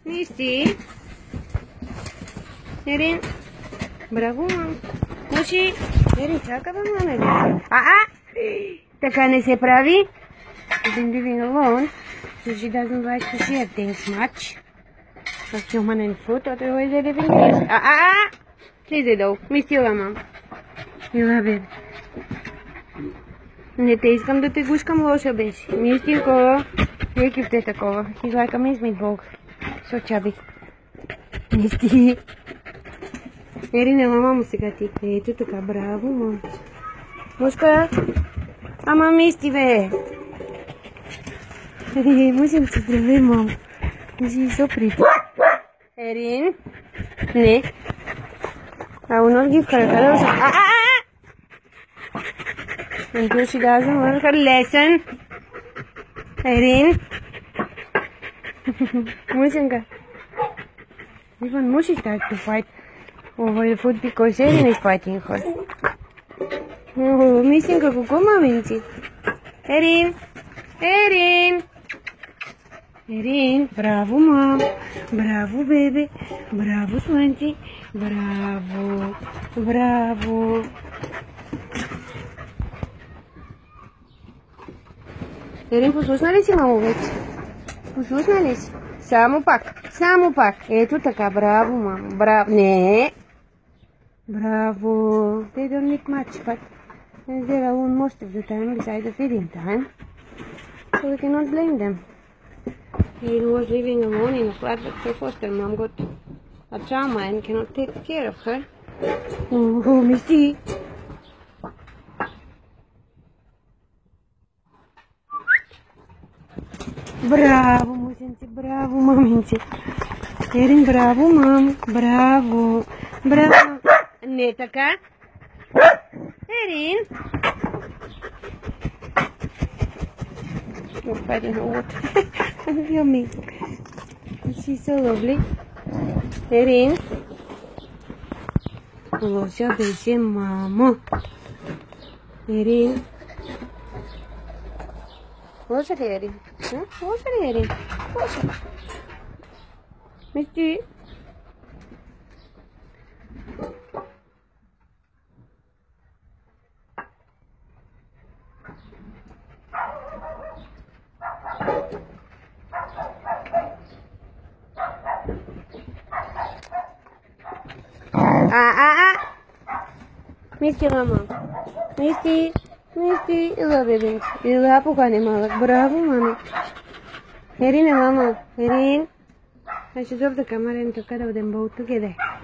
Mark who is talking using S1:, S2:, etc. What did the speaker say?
S1: Misty. Erin. Bravo, mom. Mushi. Erin, čaka vam, mame. Така не се прави. She's been living alone, so she doesn't like to share things much. Of human and food, otherwise they're living things. Слизай долу. Мистила, мам. Мила, бебе. Не те искам да те гушкам, лоша беше. Мистинко. Якив те такова. He's like a mince meat ball. So chubby. Мисти. Ерина, мама му сега ти. Ето така, браво, мам. Мушка. Ама Мисти, бе. Можем се здравей, мам. Си сопри. Ерин. Не. I will not give her a lesson. Until she doesn't learn her lesson. Erin. Mushinka. Even Mushi starts to fight over the food because Erin is fighting her. Oh, Mushinka, kuko maminci. Erin. Erin. Erin. Bravo, mom. Bravo, baby. Bravo, Swanty. Браво! Браво! Ерин, послушна ли си, мамо, вече? Послушна ли си? Само пак. Само пак. Ето така. Браво, мамо. Браво. Не! Браво! They don't need much, but they're alone most of the time besides the feeding time. So we cannot blame them. He was living alone in a flat, but her foster mom got a trauma and cannot take care of her. Oh, Misty. Браво, мусенци, браво, маменци. Ерин, браво, мам, браво, браво. Не така. Ерин. You're fighting her what? Yummy. She's so lovely. Ерин. Лоша беше, мамо. Ерин. Лоша ли Ерин? Лоша ли Ерин? Лоша. Мисти. Misty, mama. Misty. Misty. Ела, бебе. Ела, пукане малък. Браво, мами. Erin, mama. Erin. I should off the camera and talk about them both together.